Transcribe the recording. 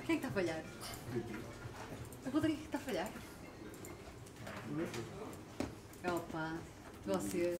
Quem está a falhar? O Rodrigo está a falhar. Opa, você.